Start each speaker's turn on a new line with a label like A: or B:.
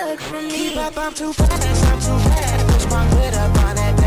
A: look from me. Keep up, I'm too fast, push my foot up on that